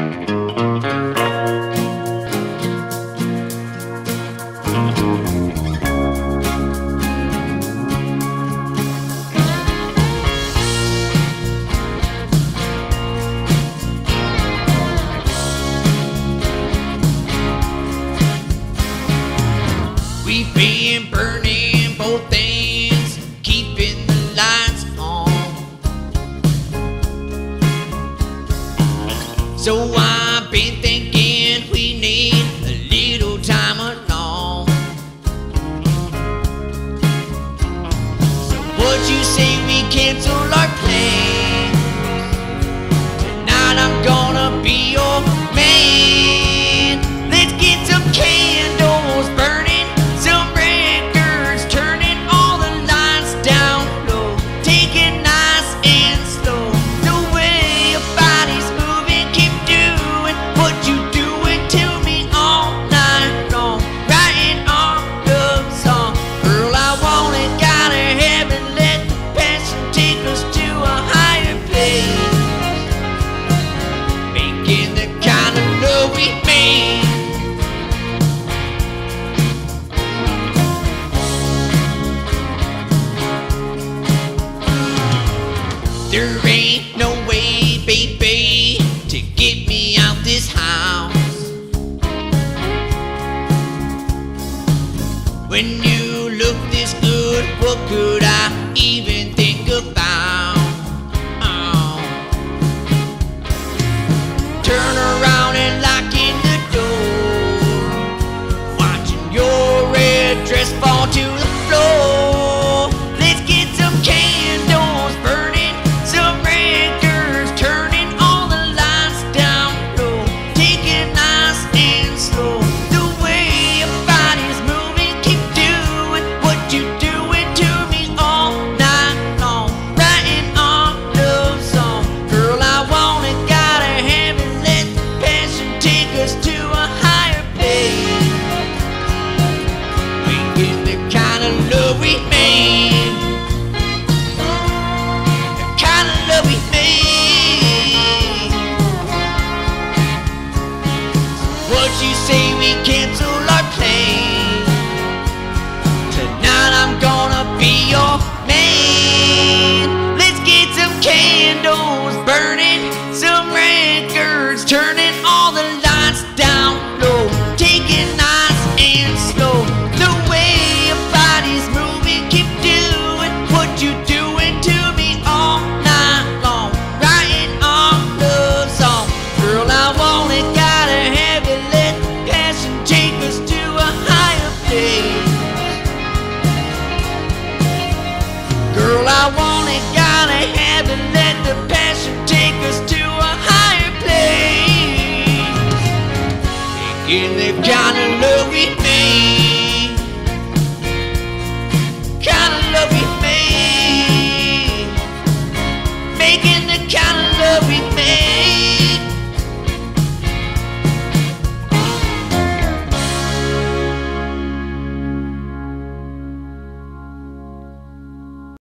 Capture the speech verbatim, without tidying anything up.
We've been burning both ends, keeping the lights on. So I've been thinking we need a little time alone. So would you say we cancel our plans? Tonight I'm gonna be your man. Let's get some candles burning, there ain't no way, baby, to get me out this house. When you look this good, what could I even think about? Oh. Turn around and lock in the door, watching your red dress fall to the floor. Let's get some candles burning, you say we cancel our plans? Tonight I'm gonna be your man. Let's get some candles burning, some records turning, all the lights down low, take it nice and slow. The way your body's moving, keep doing what you're doing to me all night long, writing our love song. Girl, I want it, gotta have it, let passion take us to a higher place. Girl, I want it, gotta have it, let the passion take us to a higher place. Taking the kind of love we made.